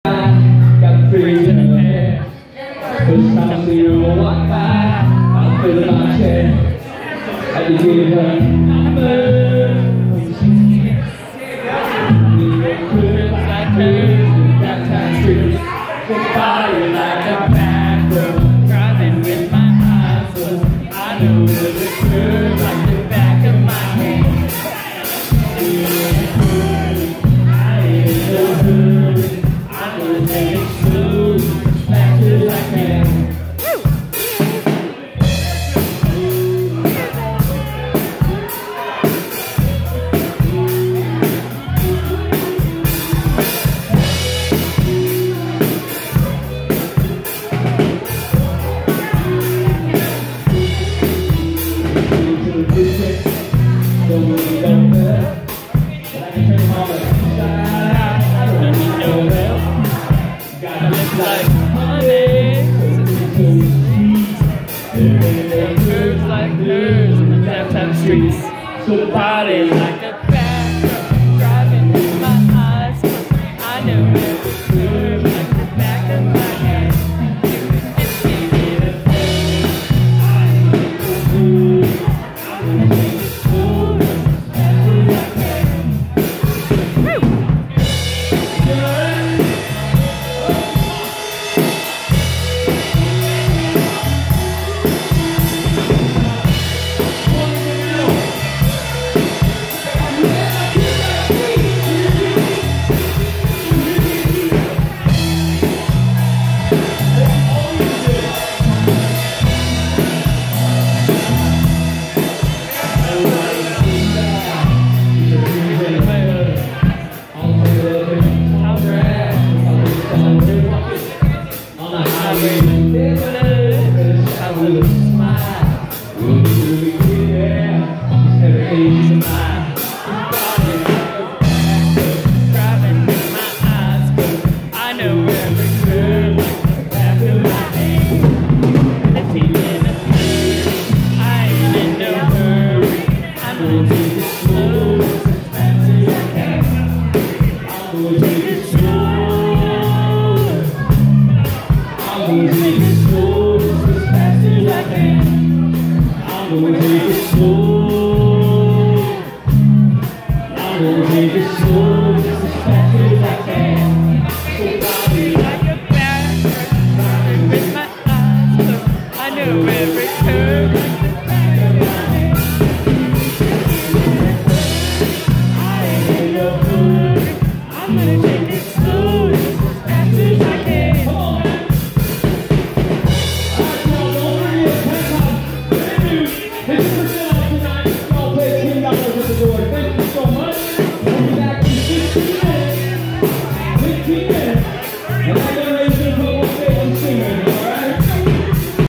got freezing in the hair. First time I see you walk by, I feel my chair. I can give her number. Like hers, got time streets. Body like a back room. Driving with my eyes closed. I know that it's curves like the back of my hand. I ain't so good. I know that it's smooth. Fast as I can. Don't really know that, but I can turn them all inside out. I don't really know that. Gotta look like honey, curves like hers in the downtown streets. So the body like a back, driving with my eyes. I know it.